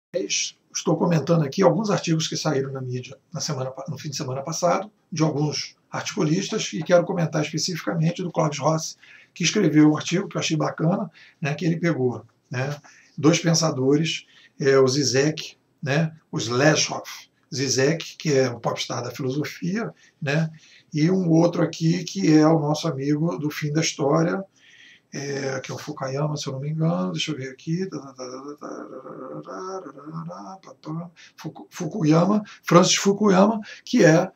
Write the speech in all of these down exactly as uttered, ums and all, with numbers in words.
Estou comentando aqui alguns artigos que saíram na mídia na semana, no fim de semana passado, de alguns articulistas, e quero comentar especificamente do Clóvis Rossi, que escreveu um artigo que eu achei bacana, né, que ele pegou, né, dois pensadores, é, o Zizek, né, o Slashoff Zizek, que é um popstar da filosofia, né, e um outro aqui que é o nosso amigo do fim da história, É, que é o Fukuyama, se eu não me engano, deixa eu ver aqui, Fukuyama, Francis Fukuyama, que é,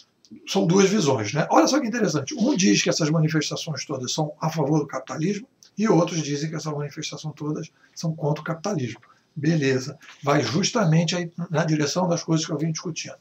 são duas visões, né? Olha só que interessante, um diz que essas manifestações todas são a favor do capitalismo e outros dizem que essas manifestações todas são contra o capitalismo. Beleza, vai justamente aí na direção das coisas que eu vim discutindo.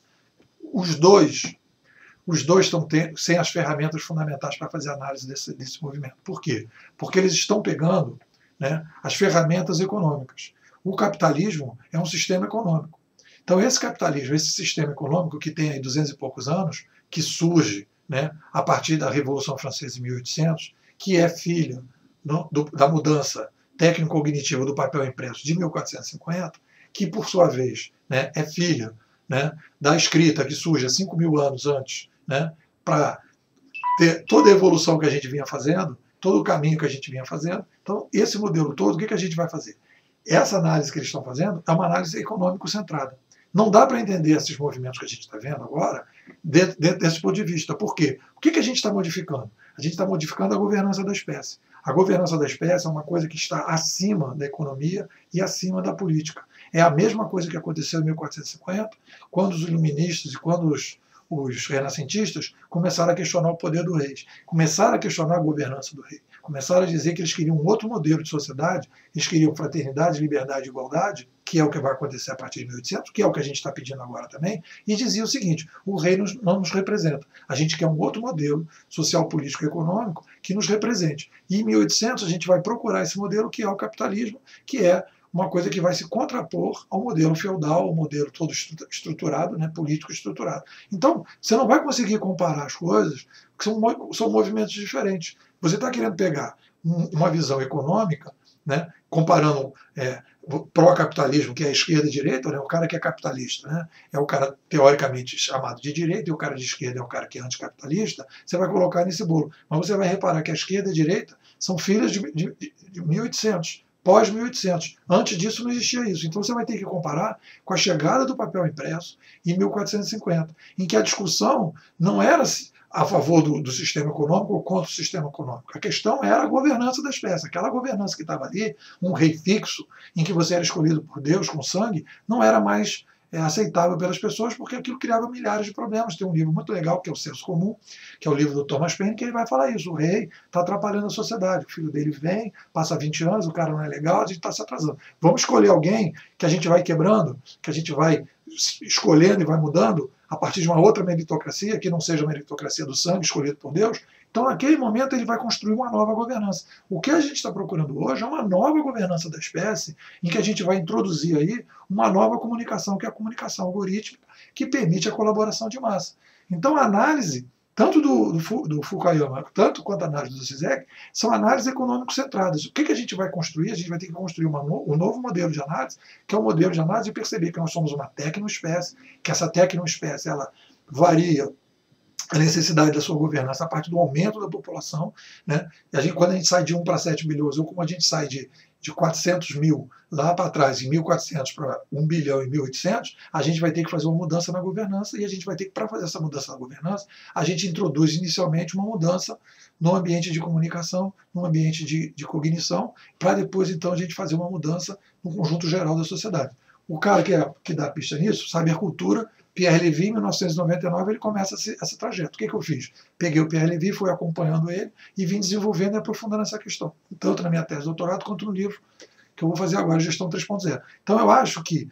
Os dois Os dois estão sem as ferramentas fundamentais para fazer análise desse, desse movimento. Por quê? Porque eles estão pegando, né, as ferramentas econômicas. O capitalismo é um sistema econômico. Então, esse capitalismo, esse sistema econômico que tem aí duzentos e poucos anos, que surge, né, a partir da Revolução Francesa em mil e oitocentos, que é filha no, do, da mudança técnico-cognitiva do papel impresso de mil quatrocentos e cinquenta, que, por sua vez, né, é filha, né, da escrita que surge há cinco mil anos antes, né, para ter toda a evolução que a gente vinha fazendo, todo o caminho que a gente vinha fazendo. Então, esse modelo todo, o que, que a gente vai fazer? Essa análise que eles estão fazendo é uma análise econômico-centrada. Não dá para entender esses movimentos que a gente está vendo agora dentro, dentro desse ponto de vista. Por quê? O que, que a gente está modificando? A gente está modificando a governança da espécie. A governança da espécie é uma coisa que está acima da economia e acima da política. É a mesma coisa que aconteceu em mil quatrocentos e cinquenta, quando os iluministas e quando os os renascentistas começaram a questionar o poder do rei, começaram a questionar a governança do rei, começaram a dizer que eles queriam um outro modelo de sociedade, eles queriam fraternidade, liberdade e igualdade, que é o que vai acontecer a partir de mil e oitocentos, que é o que a gente está pedindo agora também, e dizia o seguinte: o rei nos, não nos representa, a gente quer um outro modelo social, político e econômico que nos represente. E em mil e oitocentos a gente vai procurar esse modelo que é o capitalismo, que é uma coisa que vai se contrapor ao modelo feudal, ao modelo todo estruturado, né, político estruturado. Então, você não vai conseguir comparar as coisas, porque são, são movimentos diferentes. Você está querendo pegar um, uma visão econômica, né, comparando é, pró-capitalismo, que é a esquerda e a direita, né, o cara que é capitalista, né, é o cara teoricamente chamado de direita, e o cara de esquerda é o cara que é anticapitalista, você vai colocar nesse bolo. Mas você vai reparar que a esquerda e a direita são filhas de, de, de mil e oitocentos. Pós mil e oitocentos. Antes disso não existia isso. Então você vai ter que comparar com a chegada do papel impresso em mil quatrocentos e cinquenta, em que a discussão não era a favor do, do sistema econômico ou contra o sistema econômico. A questão era a governança da espécie. Aquela governança que estava ali, um rei fixo, em que você era escolhido por Deus com sangue, não era mais é, aceitável pelas pessoas, porque aquilo criava milhares de problemas. Tem um livro muito legal, que é o Senso Comum, que é o livro do Thomas Paine, que ele vai falar isso. O rei está atrapalhando a sociedade. O filho dele vem, passa vinte anos, o cara não é legal, a gente está se atrasando. Vamos escolher alguém que a gente vai quebrando, que a gente vai escolhendo e vai mudando a partir de uma outra meritocracia, que não seja a meritocracia do sangue escolhido por Deus. Então, naquele momento, ele vai construir uma nova governança. O que a gente está procurando hoje é uma nova governança da espécie, em que a gente vai introduzir aí uma nova comunicação, que é a comunicação algorítmica, que permite a colaboração de massa. Então, a análise, tanto do, do, do Fukuyama, tanto quanto a análise do Zizek, são análises econômico-centradas. O que, que a gente vai construir? A gente vai ter que construir uma no, um novo modelo de análise, que é o um modelo de análise de perceber que nós somos uma tecnoespécie, que essa tecnoespécie ela varia a necessidade da sua governança a partir do aumento da população, né? E a gente, quando a gente sai de um para sete bilhões, ou como a gente sai de, de quatrocentos mil lá para trás, em mil e quatrocentos para um bilhão em mil e oitocentos, a gente vai ter que fazer uma mudança na governança, e a gente vai ter que, para fazer essa mudança na governança, a gente introduz inicialmente uma mudança no ambiente de comunicação, no ambiente de, de cognição, para depois, então, a gente fazer uma mudança no conjunto geral da sociedade. O cara que, é, que dá a pista nisso, sabe a cultura. Pierre Levy, em mil novecentos e noventa e nove, ele começa esse, esse trajeto. O que, que eu fiz? Peguei o Pierre Levy, fui acompanhando ele e vim desenvolvendo e aprofundando essa questão, tanto na minha tese de doutorado quanto no livro que eu vou fazer agora, Gestão três ponto zero. Então eu acho que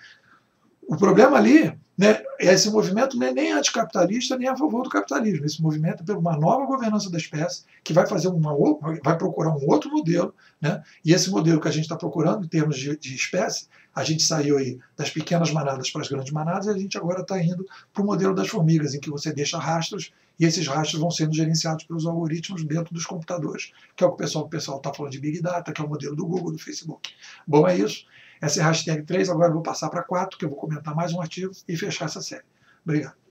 o problema ali, né, esse movimento não é nem anticapitalista nem a favor do capitalismo. Esse movimento é por uma nova governança da espécie que vai fazer uma vai procurar um outro modelo, né? E esse modelo que a gente está procurando em termos de, de espécie, a gente saiu aí das pequenas manadas para as grandes manadas e a gente agora está indo para o modelo das formigas, em que você deixa rastros e esses rastros vão sendo gerenciados pelos algoritmos dentro dos computadores, que é o que o pessoal o pessoal está falando de Big Data, que é o modelo do Google, do Facebook. Bom, é isso. Essa é a hashtag três, agora eu vou passar para quatro, que eu vou comentar mais um artigo e fechar essa série. Obrigado.